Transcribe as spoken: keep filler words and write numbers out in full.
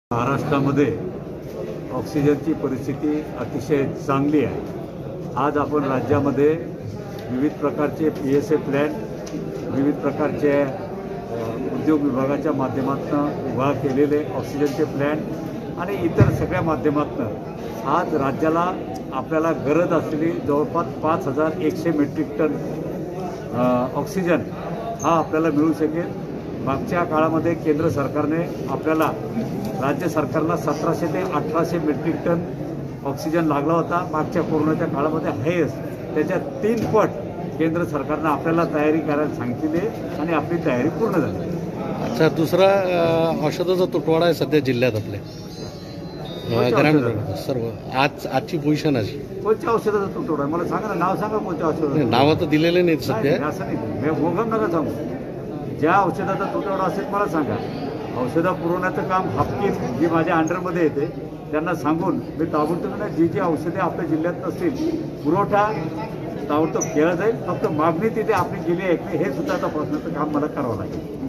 महाराष्ट्रामध्ये ऑक्सिजनची परिस्थिती अतिशय चांगली आहे। आज आपण राज्यामध्ये विविध प्रकारचे पी एस ए प्लॅन, विविध प्रकारचे उद्योग विभागाच्या माध्यमातून उभा केलेले ऑक्सिजनचे प्लॅन आणि इतर सगळ्या माध्यमातून आज राज्याला आपल्याला गरज असलेली जवळपास पाच हजार एकशे मेट्रिक टन ऑक्सिजन हा आपल्याला मिळू शकेल। मागच्या काळामध्ये केंद्र सरकारने आपल्याला राज्य सरकारला सतराशे ते अठराशे मेट्रिक टन ऑक्सिजन लागला होता मागच्या कोरोनाच्या काळामध्ये आहेच, त्याच्या तीन पट केंद्र सरकारनं आपल्याला तयारी करायला सांगितली आणि आपली तयारी पूर्ण झाली। अच्छा, दुसरा औषधाचा तुटवडा आहे सध्या जिल्ह्यात आपल्या ग्रामीण भागात सर्व आज आजची पोझिशन अशी कोणत्या औषधाचा तुटवडा आहे मला सांगा ना, नाव सांगा कोणत्या औषधाचं। नावं तर दिलेले नाहीत सध्या, असं नाही, मी मोगम नका सांगू, ज्या औषधाचा तुटवडा असेल मला सांगा। औषधं पुरवण्याचं काम हापकीन जी माझ्या अंडरमध्ये येते त्यांना सांगून मी ताबडतोब जी जी औषधे आपल्या जिल्ह्यात नसतील पुरवठा ताबडतोब केला जाईल। फक्त मागणी तिथे आपली गेली आहे हे सुद्धा तपासण्याचं काम मला करावं लागेल।